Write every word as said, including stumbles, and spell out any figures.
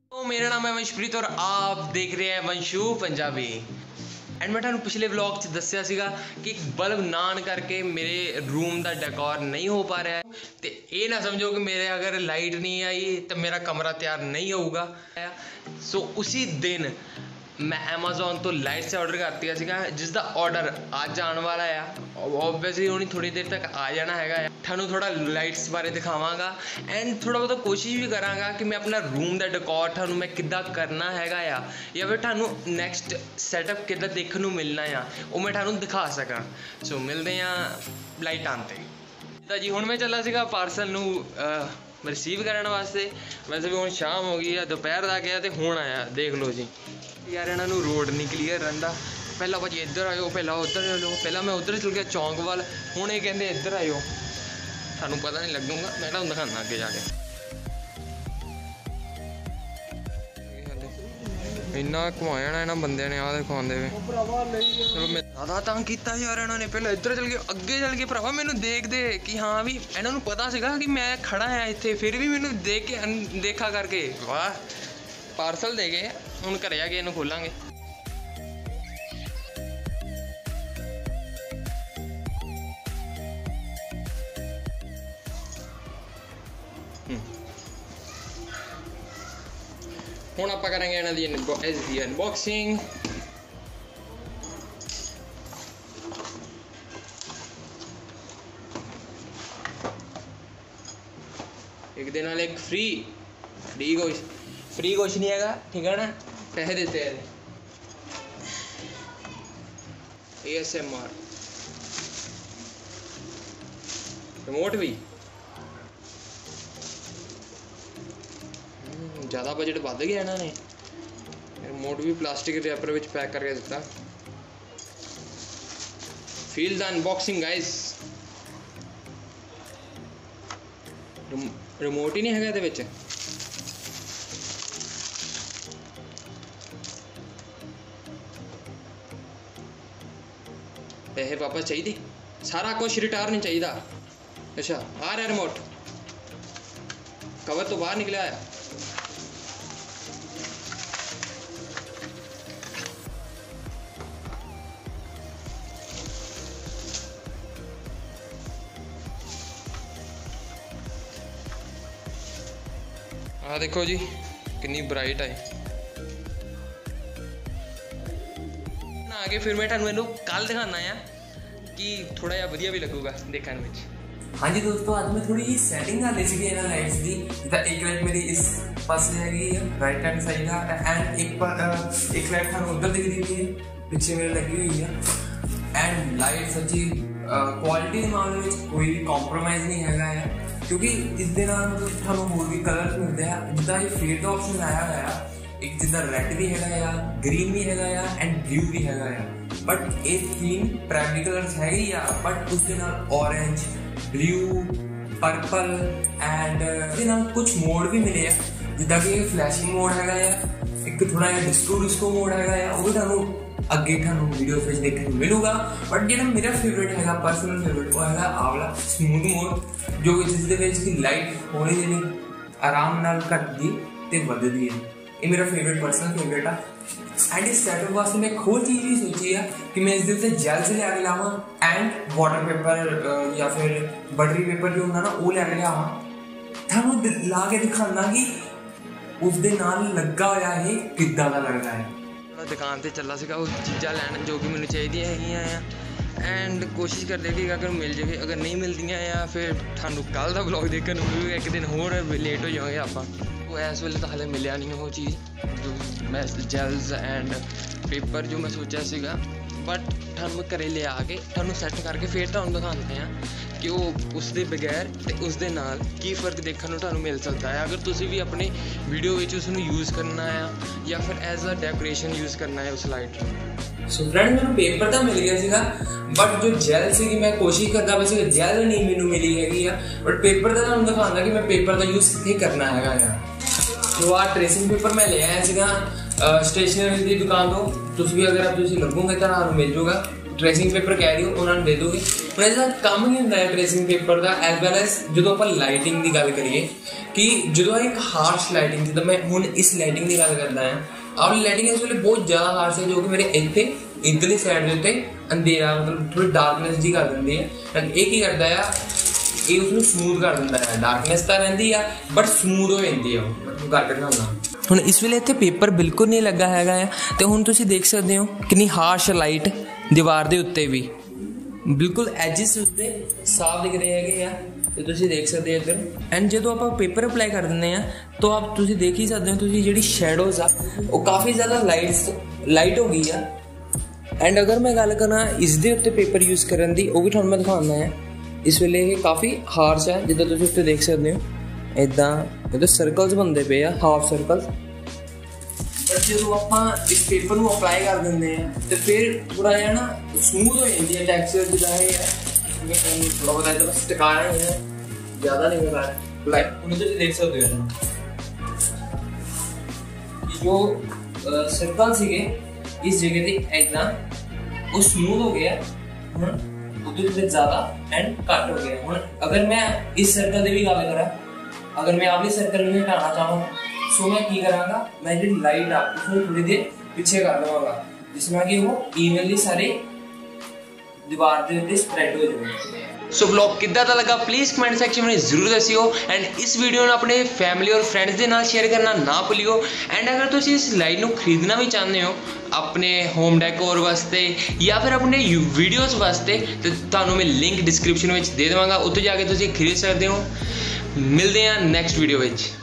तो मेरा नाम है वंशप्रीत और आप देख रहे हैं वंशू पंजाबी। एंड मैं ਤੁਹਾਨੂੰ पिछले व्लॉग च दस्या ਸੀਗਾ कि बल्ब ना आने करके मेरे रूम का डेकोर नहीं हो पा रहा है। तो ये ना समझो कि मेरे अगर लाइट नहीं आई तो मेरा कमरा तैयार नहीं होगा। सो उसी दिन मैं अमेज़ॉन तो लाइट्स ऑर्डर करती सीगा जिसका ऑर्डर अज आने वाला है। ओबवियसली उन्हें थोड़ी देर तक आ जाना है। थानू थोड़ा लाइट्स बारे दिखावांगा एंड थोड़ा बहुत कोशिश भी करांगा कि मैं अपना रूम का डेकोर थानू मैं किद्दां करना है या फिर थानू नैक्सट सैटअप किद्दां देखने को मिलना आ वो मैं थानू दिखा सकां। सो मिलते हैं लाइट आते तो जी। हुण मैं चला सीगा पार्सल नू रिसीव करने वास्ते। वैसे भी हुण शाम हो गई है, दोपहर का गया तो हुण आया। देख लो जी यार, इन्हों रोड नहीं क्लीयर रहा। पहला भाजी इधर आयो, पहला उधर आयो, पहला मैं उधर चल गया चौंक वाल, हुण ये कहते इधर आयो। थानू पता नहीं लगूंगा, मैं तुहानू दिखाना अगे जाके। इन्ना घुमाया ना इन्होंने बंदे ने आ दिखाते हुए। चलो मैं ज़्यादा तंग किया यार इन्होंने। पहले इधर चल गए, अगे चल गए। भरावा मैनू देखते कि हाँ भी इन्होंने पता सीगा कि मैं खड़ा है इत्थे, फिर भी मैनू देख के देखा करके वाह पार्सल दे गए। हुण घरे जाके इन्हूं खोलांगे। हुण आपां करांगे इन्हां दी इसदी अनबॉक्सिंग। एक दे नाल एक फ्री फ्री कुछ फ्री कुछ नहीं है, ठीक है ना, पैसे देते हैं। A S M R remote भी ज़्यादा बजट बढ़ गया इन्होंने। रिमोट भी प्लास्टिक के रैपर में पैक करके दिता। Feel the unboxing guys. Remote ही नहीं है ਇਹਦੇ ਵਿੱਚ। पैसे वापस चाहिए, सारा कुछ रिटर्न नहीं चाहिए। अच्छा आ रहा रिमोट, कवर तो बाहर निकला है। आ देखो जी कितनी ब्राइट है। आगे फिर मैं थानू इनू कल दिखाना है कि थोड़ा जिहा वधिया भी लगूगा देखने में। हाँ जी दोस्तों, आज मैं थोड़ी सैटिंग कर ली सी इन्होंने लाइट्स की। जिदा एक लाइट मेरी इस पास हैगी है राइट हैंड साइड है एंड एक पर एक लाइट थानू उधर दिख रही है पिछे मेरे लगी हुई है। एंड लाइट सच्ची क्वालिटी के मामले में कोई भी कॉम्प्रोमाइज़ नहीं है क्योंकि इस दे नाल मतलब थानू होर भी कलर मिलते हैं। जिदा ये फेड का ऑप्शन आया हुआ है, एक जिदा रेड भी है या ग्रीन भी है या एंड ब्लू भी है या, बट ये तीन प्राइमरी कलर्स है ही या, बट उसके नाल ऑरेंज, ब्लू, पर्पल एंड इसके नाल कुछ मोड भी मिले हैं। जिदा कि फ्लैशिंग मोड है या एक थोड़ा जिहा डिस्को डिस्को मोड है या, वो भी थानू अगे थानू वीडियो फिर देखने को मिलूगा। बट जो मेरा फेवरेट है पर्सनल फेवरेट वो है आवला स्मूथ मोड, जो जिसदे विच की लाइट हौली देनी आराम नाल घटदी ते वधदी है। ये मेरा फेवरेट पर्सनल फेवरेट है। एंड इस सैटअप वास्ते मैं एक होर चीज़ भी सोची है कि मैं इसके उत्ते जेल्स लिया के लावां एंड वाटर पेपर या फिर बटरी पेपर जो होंदा ना वो लिया के लियावां, थानू ला के दिखाना कि उसदे नाल लगा होया ये किद्दां दा लगदा है। दुकान से चला सीगा वो चीज़ा लैन जो कि मैंने चाहिए है एंड कोशिश करते कि अगर मिल जाए। अगर नहीं मिलती या फिर थानू कल का ब्लॉग देखने को मिलेगा, एक दिन होर लेट हो जाओगे आप। तो इस वेले तो हाले मिलया नहीं वो चीज़ जो मैं जेल्स एंड पेपर जो मैं सोचा सीगा। बट थानू घरे ले आके थानू सैट करके फिर तुहानू दिखाते हैं कि वो उसके बगैर तो उसके नाल की फर्क देखने को तुहानू मिल सकता है। अगर तुसी भी अपने वीडियो में उसनू यूज़ करना है या फिर एज अ डेकोरेशन यूज़ करना है उस लाइट में। सो फ्रेंड मैंने पेपर तो मिल गया सीगा, बट जो जेल सी मैं कोशिश करता वैसे जेल नहीं मैनू मिली हैगी आ, बट पेपर का तुहानू दिखाना कि मैं पेपर का यूज़ कित्थे करना है। जो आ ट्रेसिंग पेपर मैं ले आया सीगा स्टेशनरी की दुकान तो, तुम भी अगर तुम लगोगे तो तुहानू मिल जाऊगा। ट्रेसिंग पेपर कह रही हो उन्होंने दे दोगे। पर इसका काम ही होंगे ट्रेसिंग पेपर का एज वैल एज जो आप लाइटिंग की गल करिए कि जो एक हार्श लाइटिंग जिदा मैं हुण इस लाइटिंग की गल करदा हां, आपकी लाइटिंग इस वेले बहुत ज़्यादा हार्श है जो कि मेरे इत्थे इधरली साइड के उत्ते अंधेरा मतलब थोड़ी डार्कनेस जी कर दिंदी है। एंड ये की करदा है, ये उसनूं स्मूथ कर दिंदा है। डार्कनेस तो रहिंदी आ बट स्मूथ हो जाती है वो करके दिखाउंदा। हुण इस वेले इत्थे पेपर बिल्कुल नहीं लगा हैगा है ते हुण तुसीं देख सकदे हो कितनी हार्श लाइट दीवार दे उत्ते भी बिल्कुल एजिस उसदे साफ दिख रहे हैगे आ ते तुसीं देख सकदे हो इधर। एंड जो आप पेपर अप्लाई कर दिंदे आ तो आप तुसीं देख ही सकदे हो तुसीं जिहड़ी शैडोज आ वो काफ़ी ज़्यादा लाइट्स लाइट हो गई आ। एंड अगर मैं गल करा इसदे उत्ते पेपर यूज़ करन दी वो भी तुहानूं मैं दिखाना है। इस वेले ये काफ़ी हार्श है जिद्दां तुसीं उत्ते देख सकदे हो इदां इहदे सर्कल्स बनते पे आ हाफ सर्कल्स। बट जो आप इस पेपर को अप्लाई कर देंगे तो फिर थोड़ा जहा ना स्मूथ हो जाती है टैक्सचर जिदा है थोड़ा बहुत इधर बस टिकाया ही है, ज़्यादा नहीं बता रहा अप्लाई उन्हें तो देख सकते हो जो सर्कल सीगे इस जगह से इतना वो स्मूथ हो गया उधर ज़्यादा एंड कट हो गया। हूँ अगर मैं इस सर्कल की भी गल करा, अगर मैं अपनी सर्कल में हटाना चाहूँ सो मैं की करांगा, मैं जो लाइट आ उसको थोड़ी देर पीछे कर देवांगा जिसमें कि वो इवनली सारे दीवार के उत्ते स्प्रेड हो जाए। सो ब्लॉग किद्दां दा लगा प्लीज़ कमेंट सैक्शन में जरूर दस्सियो। एंड इस वीडियो ने अपने फैमिली और फ्रेंड्स के नाल शेयर करना ना भूलियो। एंड अगर तुसीं इस लाइट नूं खरीदना भी चाहते हो अपने होम डेकोर वास्ते या फिर अपने वीडियोज़ वास्ते तो तुहानूं मैं लिंक डिस्क्रिप्शन में दे देवांगा, उत्थे जाके तुसीं खरीद सकते हो। मिलते हैं नैक्सट वीडियो में।